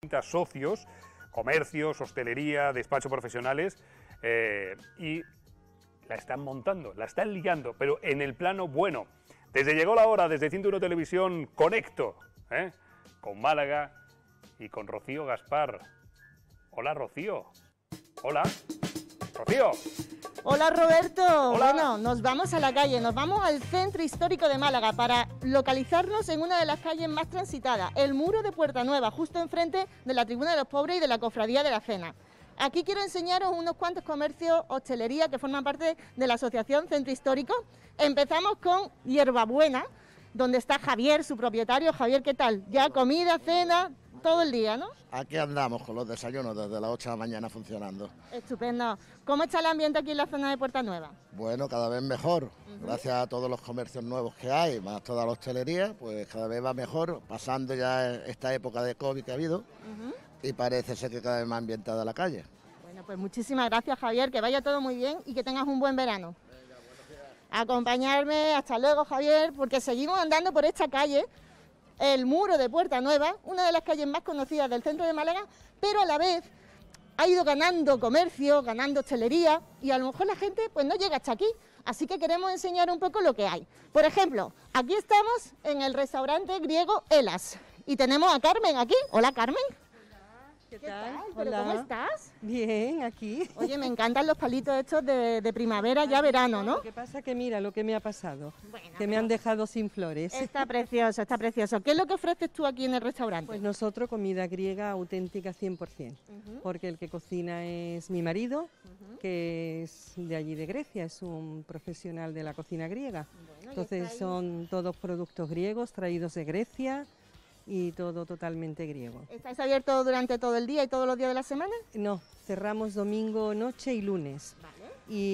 socios, comercios, hostelería, despacho profesionales, y la están montando, la están liando, pero en el plano bueno. Desde Llegó la Hora, desde 101 Televisión, conecto con Málaga y con Rocío Gaspar. Hola, Rocío. Hola, Rocío. Hola, Roberto. Hola. Bueno, nos vamos a la calle, nos vamos al centro histórico de Málaga para localizarnos en una de las calles más transitadas, el Muro de Puerta Nueva, justo enfrente de la Tribuna de los Pobres y de la Cofradía de la Cena. Aquí quiero enseñaros unos cuantos comercios, hostelería que forman parte de la Asociación Centro Histórico. Empezamos con Hierbabuena, donde está Javier, su propietario. Javier, ¿qué tal? Ya comida, cena, todo el día, ¿no? Aquí andamos con los desayunos desde las 8 de la mañana funcionando. Estupendo. ¿Cómo está el ambiente aquí en la zona de Puerta Nueva? Bueno, cada vez mejor. Gracias a todos los comercios nuevos que hay, más toda la hostelería, pues cada vez va mejor, pasando ya esta época de COVID que ha habido, y parece ser que cada vez más ambientada la calle. Bueno, pues muchísimas gracias, Javier, que vaya todo muy bien y que tengas un buen verano. Acompañarme, hasta luego, Javier, porque seguimos andando por esta calle, el Muro de Puerta Nueva, una de las calles más conocidas del centro de Málaga, pero a la vez ha ido ganando comercio, ganando hostelería, y a lo mejor la gente pues no llega hasta aquí, así que queremos enseñar un poco lo que hay. Por ejemplo, aquí estamos en el restaurante griego Elas, y tenemos a Carmen aquí. Hola, Carmen. ¿Qué ¿Qué tal? tal? ¿Pero Hola. cómo estás? Bien, aquí. Oye, me encantan los palitos estos de primavera, ya verano, ¿no? Lo que pasa que mira lo que me ha pasado, Bueno, que me han dejado sin flores. Está precioso, está precioso. ¿Qué es lo que ofreces tú aquí en el restaurante? Pues nosotros comida griega auténtica 100%, porque el que cocina es mi marido, que es de allí de Grecia, es un profesional de la cocina griega. Bueno, y Entonces está ahí. son todos productos griegos traídos de Grecia y todo totalmente griego. ¿Estáis abiertos durante todo el día y todos los días de la semana? No, cerramos domingo, noche y lunes. Vale.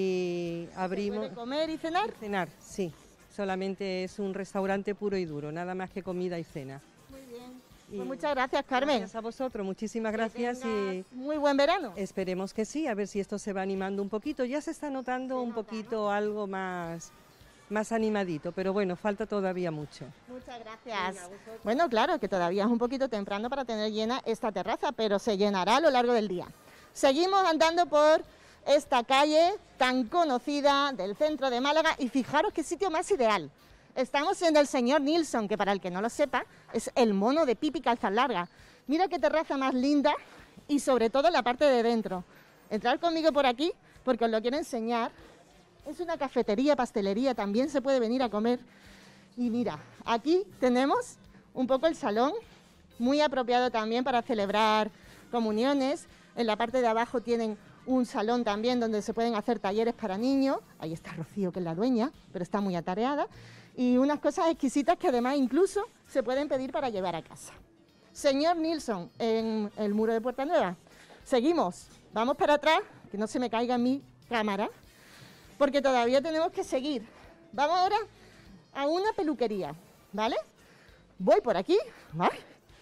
Y abrimos... ¿Puede comer y cenar? Cenar, sí. Solamente es un restaurante puro y duro, nada más que comida y cena. Muy bien. Y Pues muchas gracias, Carmen. Gracias a vosotros, muchísimas gracias Que y tengas muy buen verano. esperemos que sí, a ver si esto se va animando un poquito. Ya se está notando un poquito algo más animadito, pero bueno, falta todavía mucho. Muchas gracias. Bueno, claro, que todavía es un poquito temprano para tener llena esta terraza, pero se llenará a lo largo del día. Seguimos andando por esta calle tan conocida del centro de Málaga y fijaros qué sitio más ideal. Estamos en el señor Nilsson, que para el que no lo sepa, es el mono de Pipi Calzas Largas. Mira qué terraza más linda y sobre todo la parte de dentro. Entrad conmigo por aquí porque os lo quiero enseñar. Es una cafetería, pastelería, también se puede venir a comer. Y mira, aquí tenemos un poco el salón, muy apropiado también para celebrar comuniones. En la parte de abajo tienen un salón también donde se pueden hacer talleres para niños. Ahí está Rocío, que es la dueña, pero está muy atareada. Y unas cosas exquisitas que además incluso se pueden pedir para llevar a casa. Señor Nilsson, en el Muro de Puerta Nueva. Seguimos, vamos para atrás, que no se me caiga mi cámara, porque todavía tenemos que seguir. Vamos ahora a una peluquería, ¿vale? Voy por aquí, ¿vale?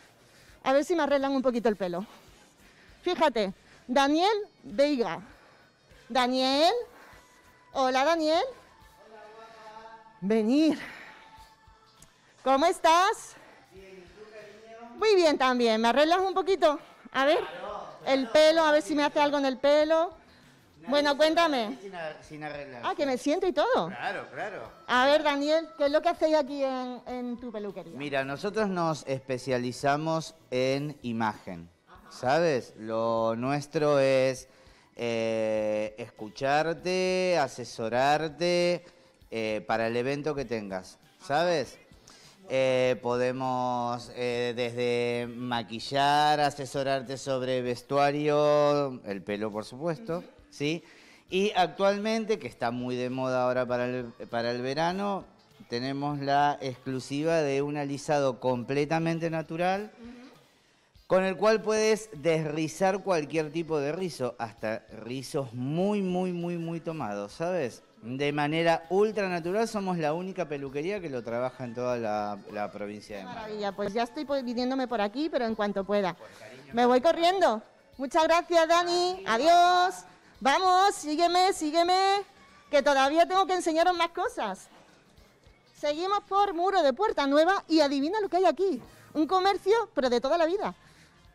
A ver si me arreglan un poquito el pelo. Fíjate, Daniel Veiga. Daniel, hola Daniel. Venir. ¿Cómo estás? Muy bien también. ¿Me arreglas un poquito? A ver, el pelo, a ver si me hace algo en el pelo. Bueno, cuéntame. Sin arreglar. Ah, que me siento y todo. Claro, claro. A ver, Daniel, ¿qué es lo que hacéis aquí en tu peluquería? Mira, nosotros nos especializamos en imagen, ¿sabes? Lo nuestro es escucharte, asesorarte para el evento que tengas, ¿sabes? Podemos desde maquillar, asesorarte sobre vestuario, el pelo por supuesto, ¿sí? Y actualmente, que está muy de moda ahora para el verano, tenemos la exclusiva de un alisado completamente natural, con el cual puedes desrizar cualquier tipo de rizo, hasta rizos muy tomados, ¿sabes? De manera ultra natural, somos la única peluquería que lo trabaja en toda la provincia de Málaga. Maravilla, pues ya estoy viniéndome por aquí, pero en cuanto pueda. Me voy corriendo. Muchas gracias, Dani. Adiós. Vamos, sígueme, que todavía tengo que enseñaros más cosas. Seguimos por Muro de Puerta Nueva y adivina lo que hay aquí. Un comercio, pero de toda la vida.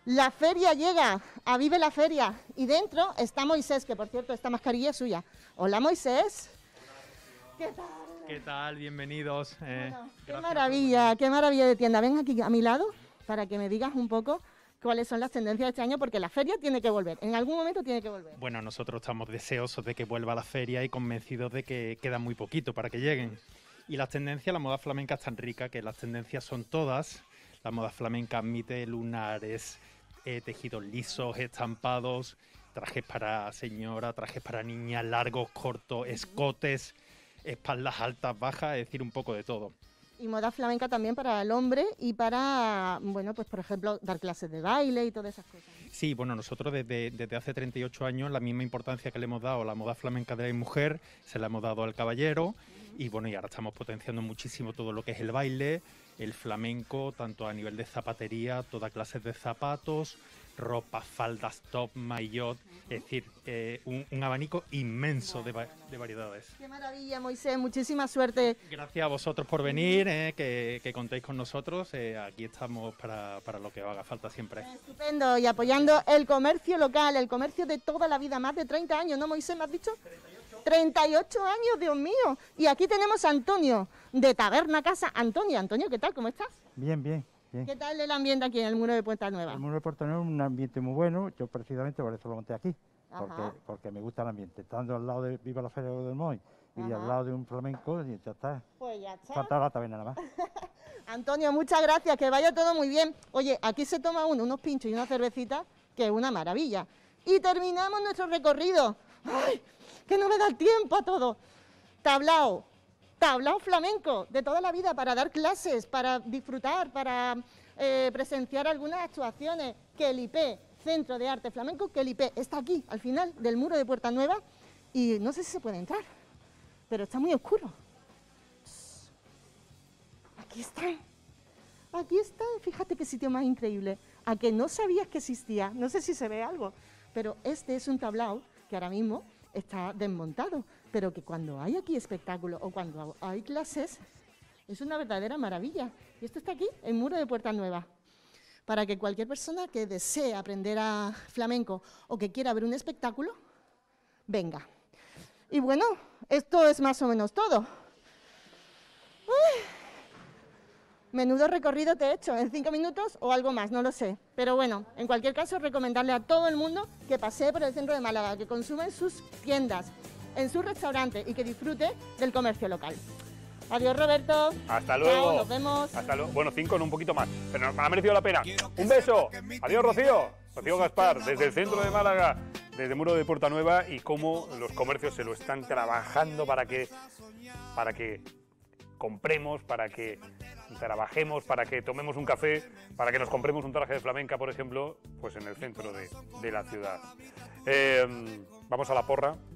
La feria llega, a Vive la Feria, y dentro está Moisés, que por cierto esta mascarilla es suya. Hola Moisés. ¿Qué tal? ¿Qué tal? Bienvenidos. Bueno, qué maravilla de tienda. Ven aquí a mi lado para que me digas un poco cuáles son las tendencias de este año, porque la feria tiene que volver, en algún momento tiene que volver. Bueno, nosotros estamos deseosos de que vuelva la feria y convencidos de que queda muy poquito para que lleguen. Y las tendencias, la moda flamenca es tan rica que las tendencias son todas. La moda flamenca admite lunares, tejidos lisos, estampados, trajes para señora, trajes para niña, largos, cortos, escotes, espaldas altas, bajas, es decir, un poco de todo. Y moda flamenca también para el hombre y para, bueno, pues por ejemplo, dar clases de baile y todas esas cosas. Sí, bueno, nosotros desde hace 38 años la misma importancia que le hemos dado a la moda flamenca de la mujer, se la hemos dado al caballero y bueno, y ahora estamos potenciando muchísimo todo lo que es el baile, el flamenco, tanto a nivel de zapatería, toda clase de zapatos, ropa, faldas, top, maillot, es decir, un abanico inmenso de variedades. Qué maravilla, Moisés, muchísima suerte. Gracias a vosotros por venir, que contéis con nosotros, aquí estamos para lo que os haga falta siempre. Estupendo, y apoyando el comercio local, el comercio de toda la vida, más de 30 años, ¿no, Moisés, me has dicho? 38 años, Dios mío. Y aquí tenemos a Antonio, de Taberna Casa. Antonio, ¿qué tal? ¿Cómo estás? Bien, bien, bien. ¿Qué tal el ambiente aquí en el Muro de Puerta Nueva? El Muro de Puerta Nueva es un ambiente muy bueno. Yo precisamente por eso lo monté aquí, Ajá. porque me gusta el ambiente. Estando al lado de Viva la Feria del Moy y Ajá. al lado de un flamenco, y ya está. Pues ya está. Falta la taberna nada más. Antonio, muchas gracias, que vaya todo muy bien. Oye, aquí se toma unos pinchos y una cervecita, que es una maravilla. Y terminamos nuestro recorrido. ¡Ay! Que no me da el tiempo a todo. Tablao flamenco de toda la vida para dar clases, para disfrutar, para presenciar algunas actuaciones. Quelipé, Centro de Arte Flamenco, Quelipé, está aquí, al final del Muro de Puerta Nueva, y no sé si se puede entrar, pero está muy oscuro. Aquí está, fíjate qué sitio más increíble. A que no sabías que existía, no sé si se ve algo, pero este es un tablao que ahora mismo está desmontado, pero que cuando hay aquí espectáculo o cuando hay clases, es una verdadera maravilla. Y esto está aquí, el Muro de Puerta Nueva, para que cualquier persona que desee aprender a flamenco o que quiera ver un espectáculo, venga. Y bueno, esto es más o menos todo. Menudo recorrido te he hecho, en 5 minutos o algo más, no lo sé. Pero bueno, en cualquier caso, recomendarle a todo el mundo que pasee por el centro de Málaga, que consuma en sus tiendas, en sus restaurantes y que disfrute del comercio local. Adiós, Roberto. Hasta luego. Chao, nos vemos. Hasta luego. Bueno, 5 no, un poquito más, pero nos ha merecido la pena. Un beso. Adiós, Rocío. Rocío Gaspar, desde el centro de Málaga, desde Muro de Puerta Nueva, y cómo los comercios se lo están trabajando para que compremos, para que trabajemos, para que tomemos un café, para que nos compremos un traje de flamenca, por ejemplo, pues en el centro de la ciudad. Vamos a la porra.